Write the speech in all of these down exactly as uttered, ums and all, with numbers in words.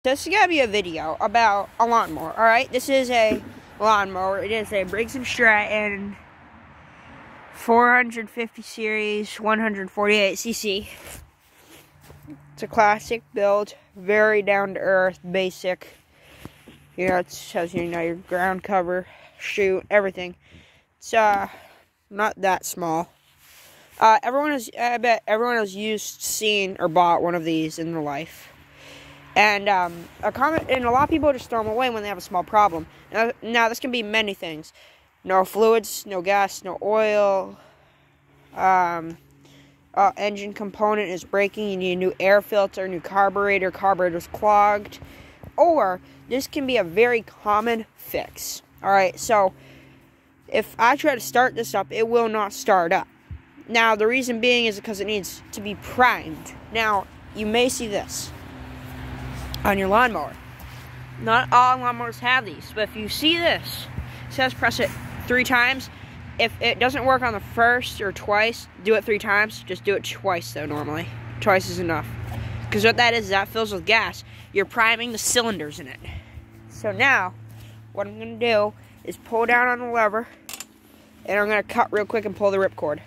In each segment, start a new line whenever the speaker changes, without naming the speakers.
This is going to be a video about a lawnmower, alright? This is a lawnmower. It is a Briggs and Stratton four fifty series, one forty-eight c c. It's a classic build, very down-to-earth, basic. You know, it shows you, you know, your ground cover, chute, everything. It's uh, not that small. Uh, everyone has, I bet everyone has used, seen, or bought one of these in their life. And um, a common, and a lot of people just throw them away when they have a small problem. Now, now this can be many things: no fluids, no gas, no oil. Um, uh, engine component is breaking. You need a new air filter, new carburetor. Carburetor's clogged. Or this can be a very common fix. All right, so if I try to start this up, it will not start up. Now the reason being is because it needs to be primed. Now you may see this on your lawnmower. Not all lawnmowers have these, but if you see this, it says press it three times. If it doesn't work on the first or twice, do it three times. Just do it twice though, normally. Twice is enough. Because what that is, that fills with gas. You're priming the cylinders in it. So now, what I'm going to do is pull down on the lever, and I'm going to cut real quick and pull the ripcord.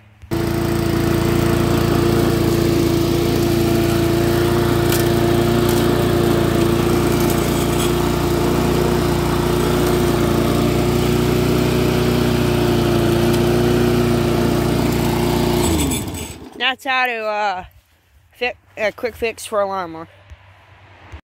That's how to uh, fit a quick fix for a lawnmower.